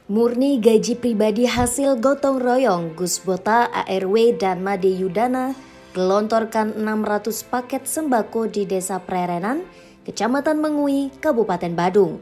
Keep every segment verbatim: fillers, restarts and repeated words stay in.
Murni gaji pribadi hasil gotong royong, Gus Bota, A R W, dan Made Yudana gelontorkan enam ratus paket sembako di Desa Prerenan, Kecamatan Mengui, Kabupaten Badung.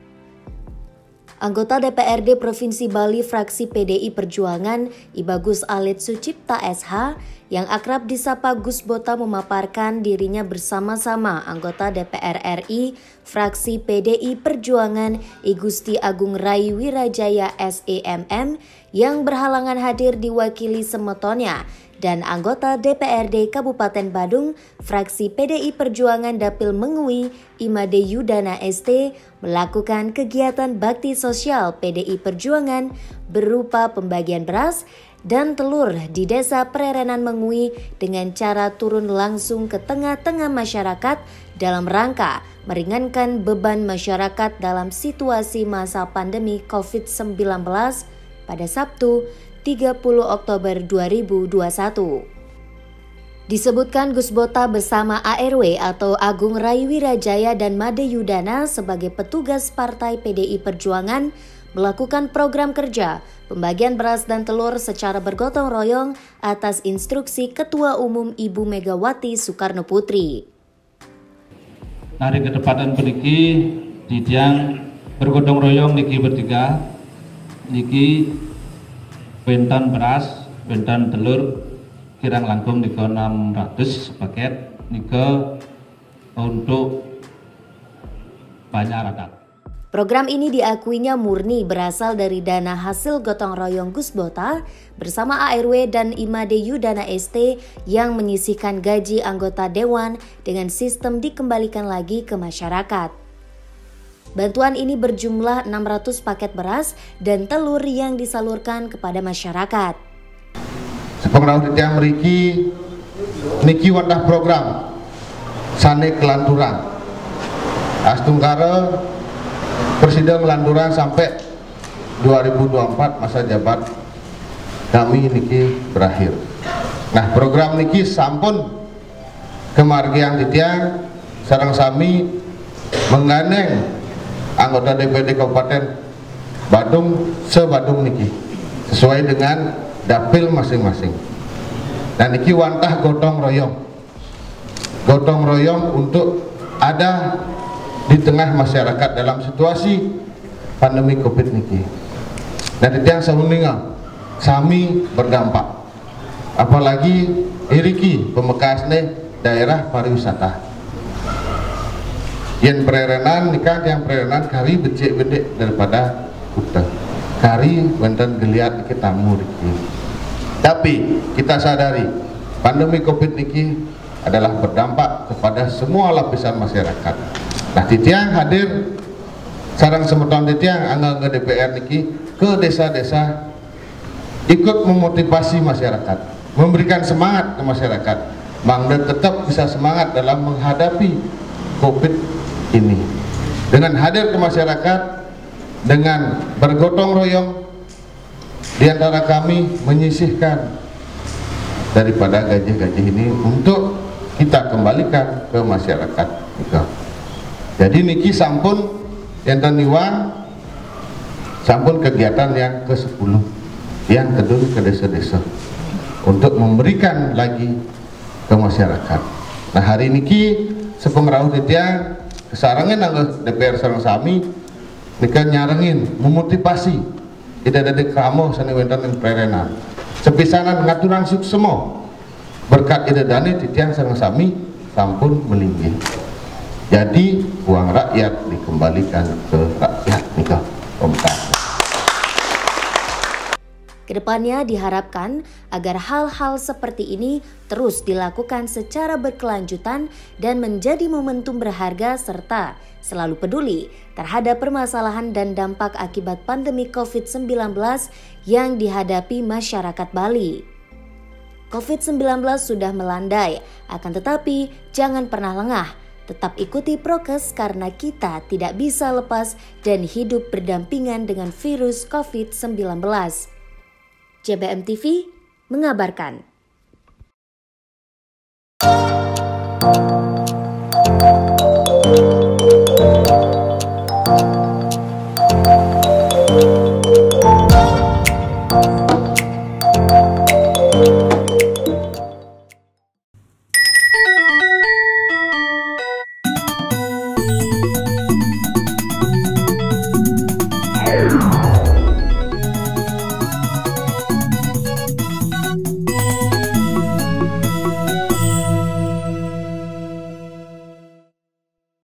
Anggota D P R D Provinsi Bali fraksi P D I Perjuangan, Ibagus Alit Sucipta S H, yang akrab disapa Gus Bota memaparkan dirinya bersama-sama anggota D P R R I fraksi P D I Perjuangan, I Gusti Agung Rai Wirajaya S E M M, yang berhalangan hadir diwakili semetonnya, dan anggota D P R D Kabupaten Badung, fraksi P D I Perjuangan Dapil Mengui, I Made Yudana S T, melakukan kegiatan bakti sosial P D I Perjuangan berupa pembagian beras dan telur di Desa Prerenan Mengui dengan cara turun langsung ke tengah-tengah masyarakat dalam rangka meringankan beban masyarakat dalam situasi masa pandemi covid sembilan belas pada Sabtu tiga puluh Oktober dua ribu dua puluh satu. Disebutkan Gus Bota bersama A R W atau Agung Rai Wirajaya dan Made Yudana sebagai petugas Partai P D I Perjuangan melakukan program kerja pembagian beras dan telur secara bergotong royong atas instruksi Ketua Umum Ibu Megawati Soekarno Putri. Hari kedepatan peniki didiang bergotong royong niki bertiga, niki bentan beras, bentan telur, kirang langkung nika enam ratus paket, nika untuk banyak rakyat. Program ini diakuinya murni berasal dari dana hasil gotong royong Gus Bota bersama A R W dan I Made Yudana S T yang menyisihkan gaji anggota dewan dengan sistem dikembalikan lagi ke masyarakat. Bantuan ini berjumlah enam ratus paket beras dan telur yang disalurkan kepada masyarakat. Sepengrau yang meriki niki wadah program sane kelanturan astungkara Presiden Landuran sampai dua ribu dua puluh empat masa jabat kami niki berakhir. Nah, program niki sampun kemargian titiang sarang sami menggandeng anggota D P R D Kabupaten Badung se-Badung niki sesuai dengan dapil masing-masing. Dan niki wantah gotong royong. Gotong royong untuk ada di tengah masyarakat dalam situasi pandemi Covid niki. Dan itu yang sehuninga sami berdampak. Apalagi iriki pemekasne daerah pariwisata. Yang Prerenan nikah yang Prerenan kari becek bedek daripada hutan. Kari benten geliat kita muriki. Tapi kita sadari pandemi Covid niki adalah berdampak kepada semua lapisan masyarakat. Nah, titiang hadir sarang semeton titiang anggota D P R niki ke desa-desa ikut memotivasi masyarakat, memberikan semangat ke masyarakat, bangda tetap bisa semangat dalam menghadapi Covid ini. Dengan hadir ke masyarakat, dengan bergotong royong, di antara kami menyisihkan daripada gaji-gaji ini untuk kita kembalikan ke masyarakat. Jadi niki sampun enten niwan sampun kegiatan yang ke sepuluh yang kedua ke desa-desa untuk memberikan lagi ke masyarakat. Nah, hari niki sepengrau titiang kesarangan anggota D P R sareng sami nika nyarengin memotivasi tidak ada kamu sani wenten yang Prerenan sepisanan ngaturan suksemo berkat ide dani titiang sareng sami sampun melinggih. Jadi uang rakyat dikembalikan ke rakyat nikah pemerintah. Kedepannya diharapkan agar hal-hal seperti ini terus dilakukan secara berkelanjutan dan menjadi momentum berharga serta selalu peduli terhadap permasalahan dan dampak akibat pandemi covid sembilan belas yang dihadapi masyarakat Bali. covid sembilan belas sudah melandai, akan tetapi jangan pernah lengah. Tetap ikuti prokes karena kita tidak bisa lepas dan hidup berdampingan dengan virus covid sembilan belas. J B M T V mengabarkan. Thank you.